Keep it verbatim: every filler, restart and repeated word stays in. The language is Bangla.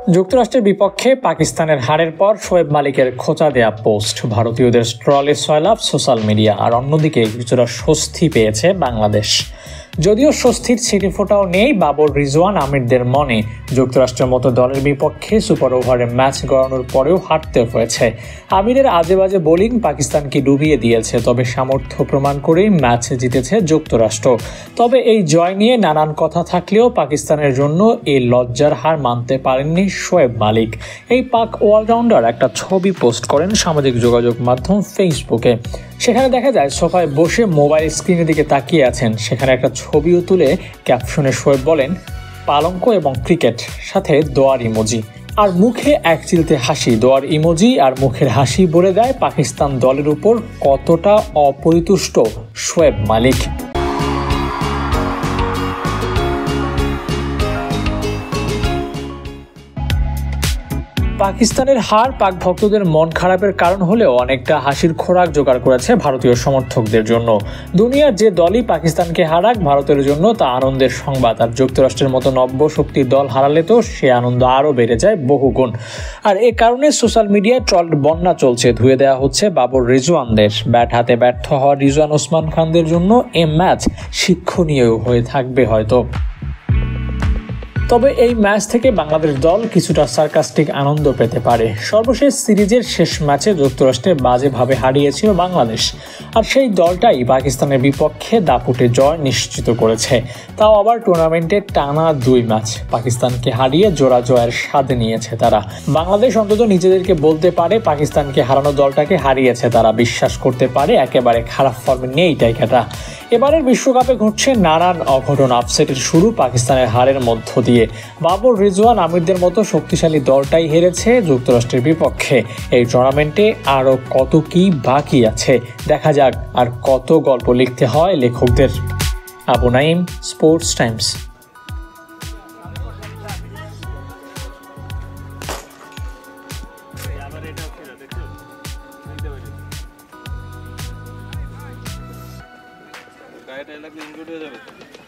যুক্তরাষ্ট্রের বিপক্ষে পাকিস্তানের হারের পর শোয়েব মালিকের খোঁচা দেয়া পোস্ট, ভারতীয়দের ট্রলে সয়লাভ সোশ্যাল মিডিয়া। আর অন্যদিকে কিছুটা স্বস্তি পেয়েছে বাংলাদেশ। যদিও স্বস্তির ছিটেফোঁটাও নেই বাবর রিজওয়ান আমিরদের মনে। যুক্তরাষ্ট্রের মতো দলের বিপক্ষে সুপার ওভারে ম্যাচ গড়ানোর পরেও হারতে হয়েছে। আমিরের আজে বাজে বোলিং পাকিস্তানকে ডুবিয়ে দিয়েছে, তবে সামর্থ্য প্রমাণ করেই ম্যাচ জিতেছে যুক্তরাষ্ট্র। তবে এই জয় নিয়ে নানান কথা থাকলেও পাকিস্তানের জন্য এই লজ্জার হার মানতে পারেননি শোয়েব মালিক। এই পাক অলরাউন্ডার একটা ছবি পোস্ট করেন সামাজিক যোগাযোগ মাধ্যম ফেসবুকে। সেখানে দেখা যায় সোফায় বসে মোবাইল স্ক্রিনের দিকে তাকিয়ে আছেন। সেখানে একটা ছবিও তুলে ক্যাপশনে শোয়েব বলেন, পালঙ্ক এবং ক্রিকেট, সাথে দোয়ার ইমোজি। আর মুখে এক চিলতে হাসি। দোয়ার ইমোজি আর মুখের হাসি বলে দেয় পাকিস্তান দলের উপর কতটা অপরিতুষ্ট শোয়েব মালিক। পাকিস্তানের হার পাক ভক্তদের মন খারাপের কারণ হলেও অনেকটা হাসির খোরাক জোগাড় করেছে ভারতীয় সমর্থকদের জন্য। দুনিয়ার যে দলই পাকিস্তানকে হারাক ভারতের জন্য তা আনন্দের সংবাদ। আর যুক্তরাষ্ট্রের মতো নব্য শক্তির দল হারালে তো সে আনন্দ আরও বেড়ে যায় বহুগুণ। আর এ কারণে সোশ্যাল মিডিয়ায় ট্রল বন্যা চলছে। ধুয়ে দেওয়া হচ্ছে বাবর রিজওয়ানদের। ব্যাট হাতে ব্যর্থ হওয়া রিজওয়ান ওসমান খানদের জন্য এ ম্যাচ শিক্ষণীয় হয়ে থাকবে হয়তো। তবে এই ম্যাচ থেকে বাংলাদেশ দল কিছুটা সার্কাস্টিক আনন্দ পেতে পারে। সর্বশেষ সিরিজের শেষ ম্যাচে যুক্তরাষ্ট্রে বাজেভাবে হারিয়েছিল বাংলাদেশ, আর সেই দলটাই পাকিস্তানের বিপক্ষে দাপুটে জয় নিশ্চিত করেছে। তাও আবার টুর্নামেন্টে টানা দুই ম্যাচ পাকিস্তানকে হারিয়ে জোড়া জয়ের স্বাদ নিয়েছে তারা। বাংলাদেশ অন্তত নিজেদেরকে বলতে পারে পাকিস্তানকে হারানো দলটাকে হারিয়েছে তারা। বিশ্বাস করতে পারে একেবারে খারাপ ফর্মে নেই টাইকাটা। এবারের বিশ্বকাপে ঘটছে নানান অঘটন। আপসেটের শুরু পাকিস্তানের হারের মধ্য দিয়ে। বাবর রিজওয়ান আমিরদের মতো শক্তিশালী দলটাই হেরেছে যুক্তরাষ্ট্রের বিপক্ষে। এই টুর্নামেন্টে আরও কত কি বাকি আছে দেখা যাক, আর কত গল্প লিখতে হয় লেখকদের। Abu Naim, sports Times. গায়ে টাই লাগলে ইনজুরি হয়ে যাবে।